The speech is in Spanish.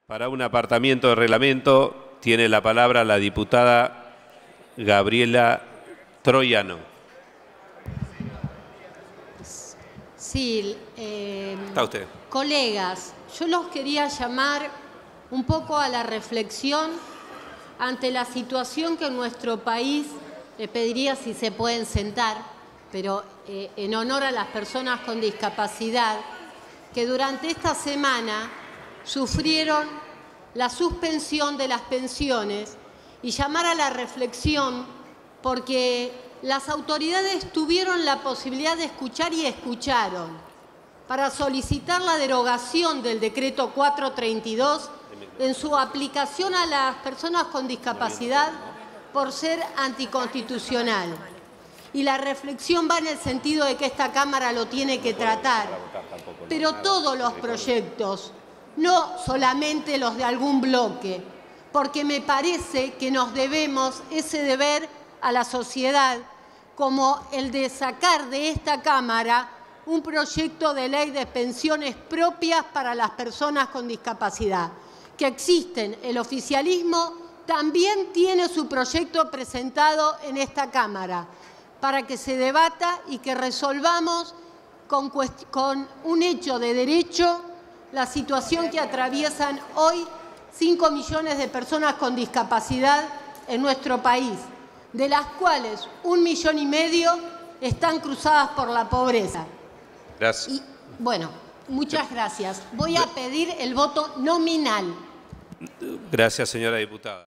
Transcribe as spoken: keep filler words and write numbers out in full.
Para un apartamiento de reglamento tiene la palabra la diputada Gabriela Troyano. Sí, eh, Está usted. Colegas, yo los quería llamar un poco a la reflexión ante la situación que en nuestro país, le pediría si se pueden sentar, pero eh, en honor a las personas con discapacidad, que durante esta semana sufrieron la suspensión de las pensiones, y llamar a la reflexión porque las autoridades tuvieron la posibilidad de escuchar y escucharon para solicitar la derogación del decreto cuatrocientos treinta y dos en su aplicación a las personas con discapacidad por ser anticonstitucional. Y la reflexión va en el sentido de que esta Cámara lo tiene que tratar, pero todos los proyectos, no solamente los de algún bloque, porque me parece que nos debemos ese deber a la sociedad, como el de sacar de esta Cámara un proyecto de ley de pensiones propias para las personas con discapacidad, que existen. El oficialismo también tiene su proyecto presentado en esta Cámara, para que se debata y que resolvamos con, con un hecho de derecho la situación que atraviesan hoy cinco millones de personas con discapacidad en nuestro país, de las cuales un millón y medio están cruzadas por la pobreza. Gracias. Y, bueno, muchas gracias. Voy a pedir el voto nominal. Gracias, señora diputada.